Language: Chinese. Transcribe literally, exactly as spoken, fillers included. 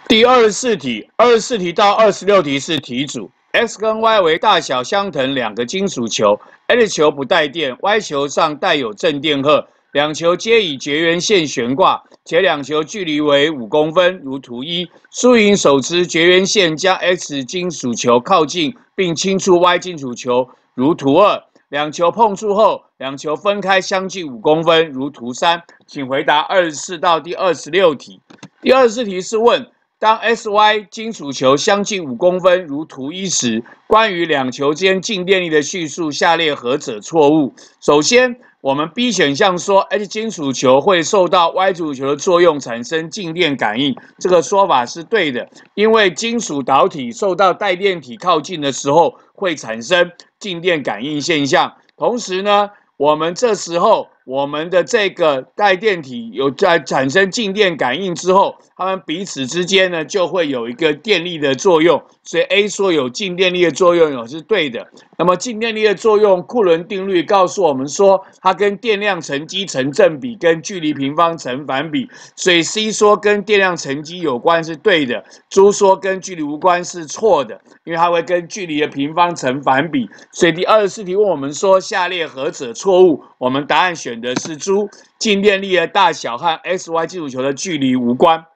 第二十四题，二十四题到二十六题是题组 ，x 跟 y 为大小相等两个金属球 ，x 球不带电 ，y 球上带有正电荷，两球皆以绝缘线悬挂，且两球距离为五公分，如图一。输赢手持绝缘线将 x 金属球靠近，并轻触 y 金属球，如图二。两球碰触后，两球分开相距五公分，如图三。请回答二十四到第二十六题。第二十四题是问。当 S Y 金属球相近五公分，如图一时，关于两球间静电力的叙述，下列何者错误？首先，我们 B 选项说 H 金属球会受到 Y 金属球的作用产生静电感应，这个说法是对的，因为金属导体受到带电体靠近的时候会产生静电感应现象。同时呢，我们这时候我们的这个带电体有在产生静电感应之后，它们彼此之间呢就会有一个电力的作用，所以 A 说有静电力的作用也是对的。那么静电力的作用，库伦定律告诉我们说，它跟电量乘积成正比，跟距离平方成反比，所以 C 说跟电量乘积有关是对的，猪说跟距离无关是错的，因为它会跟距离的平方成反比。所以第二十四题问我们说，下列何者错误？我们答案选的是猪，静电力的大小和 X Y 金属球的距离无关。